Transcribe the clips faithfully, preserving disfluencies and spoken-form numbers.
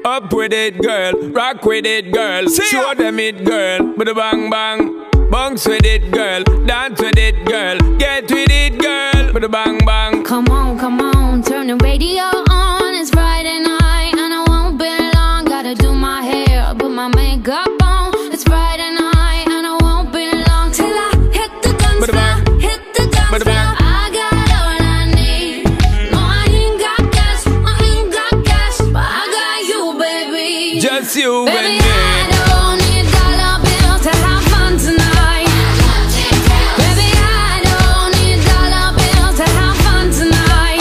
Up with it, girl. Rock with it, girl. Show them it, girl. With a bang bang. Bounce with it, girl. Dance with it, girl. Get with it, girl. With a bang bang. Come on, come on. Turn the radio on. It's Friday night and I won't be long. Gotta do my hair, put my makeup on. It's Friday night and I won't be long till I hit the dance floor. Hit the dance floor. I got all I need. No, I ain't got cash. I ain't got cash, but I got you, baby. Just you baby, and me. I don't need dollar bills to have fun tonight. Baby, I don't need dollar bills to have fun tonight.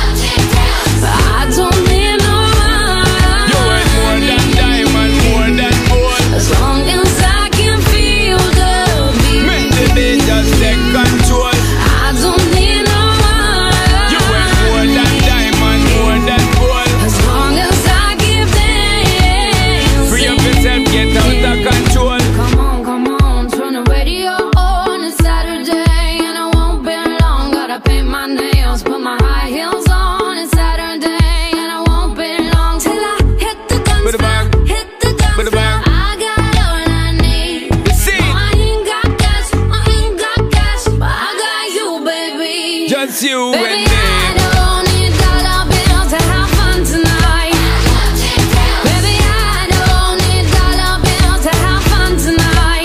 I don't need no money. You ain't more than diamond, more than gold. As long as I can feel the beat. Make the beat just take control. I don't need no money. You ain't more than diamond, more than gold. As long as I give them. Free up yourself, get out of control. Come on, come on, turn the radio on. It's Saturday and I won't be long. Gotta paint my nails, put my high heels on. It's Saturday and I won't be long till I hit the dance With a bang. floor. Hit the dance With a floor. bang. I got all I need. You see? No, I ain't got cash, I ain't got cash, but I got you, baby. Just you Baby, and me. I don't need dollar bills to have fun tonight. Baby, I don't need dollar bills to have fun tonight.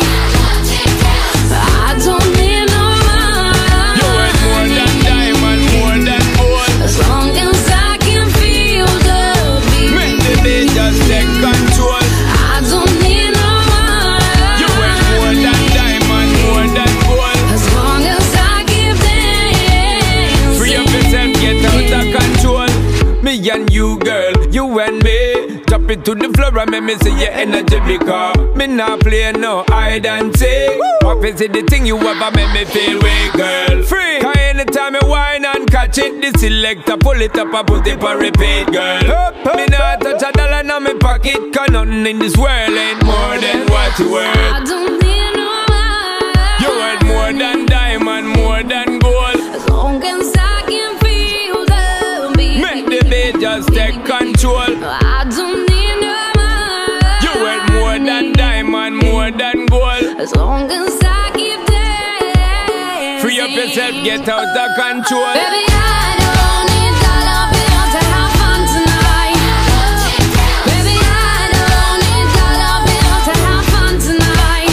I don't need no money. You ain't more than diamond, more than gold. As long as I can feel the beat. Make the beat just take control. I don't need no money. You ain't more than diamond, more than gold. As long as I give them. Free up yourself, get out of control. Me and you, girl, you and me. Drop it to the floor and make me see your energy because me not play no hide and seek. What is it the thing you ever make me feel weak, girl? Free. Cause anytime you whine and catch it, the selector pull it up and put it for repeat, girl. Me not touch a dollar in my pocket, cause nothing in this world ain't more than what you worth. I don't need no money. You worth more than diamond, more than gold. As long as I can feel the beat. Make the beat just take control. I don't need no money. You worth more than diamond, more than gold. As long as I keep dancing. Free up yourself, get out of control. Baby, I don't need dollar bills to have fun tonight. Baby, I don't need dollar bills to have fun tonight.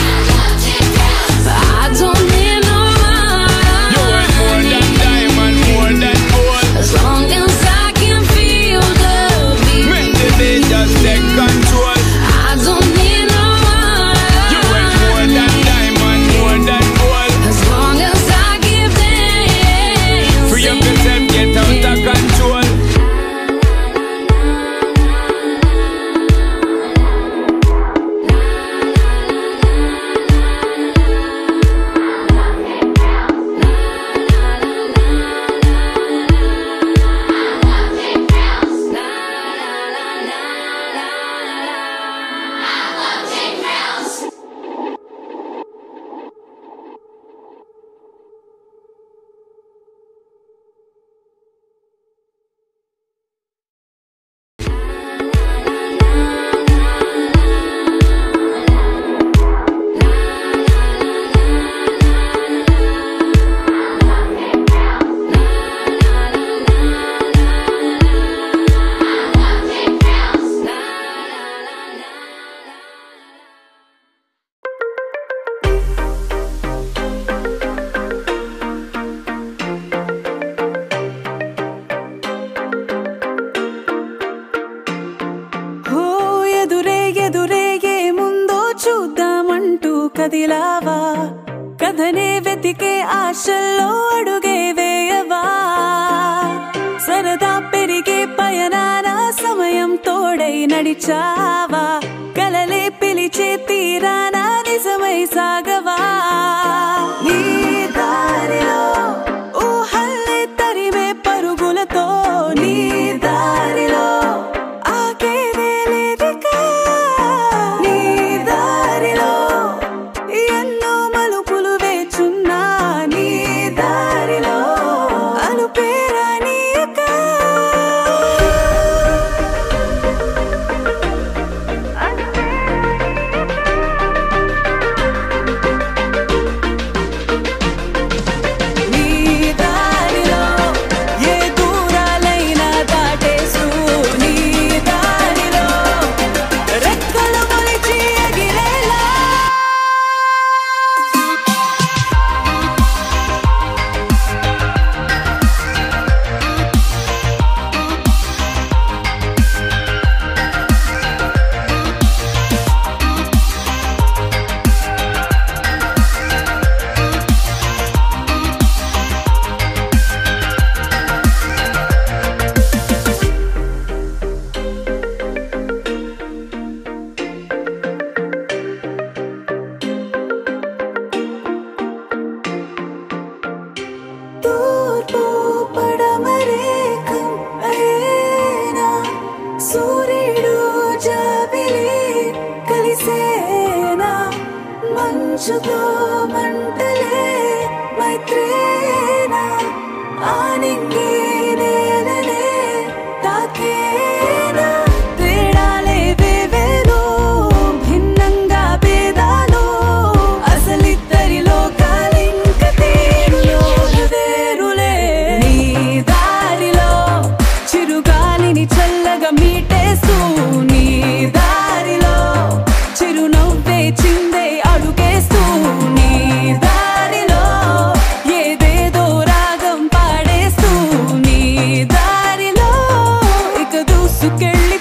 I don't need no money. You worth more than diamond, more than gold. As long as I can feel the beat. Make the beat just take control. I don't need no money. You worth more than diamond, more than gold. As long as I give them. Free up yourself, get out of control. కదిలావా కథనే వెతికే ఆశల్లో అడుగే వేయవా సరదా పెరిగే పయనాన సమయం తోడై నడిచావా కలలే పిలిచే తీరాన నిజమై సాగవా నీ దారిలో ఊహల్లే తరిమే పరుగులతో నీ దారిలో ఆగేదే లేదికా నీ దారిలో ఎన్నో మలుపులు వేచున్నా నీ దారిలో అలుపేరా నీయక మంచుతో మంటలే మైత్రేనా ఆనింగి నేలనే తాకేనా తేడాలే వేవేలో భిన్నంగా భేదాలు అసలిద్దరిలో కాలింక తేరులో వేరులే నీ దారిలో చిరుగాలిని చల్లగా మీటేస్తూ నీ దారిలో చిరునవ్వే చిందే అడుగేస్తూ నీ దారిలో ఏదేదో రాగం పాడేస్తూ నీ దారిలో ఇక దూసుకెళ్ళి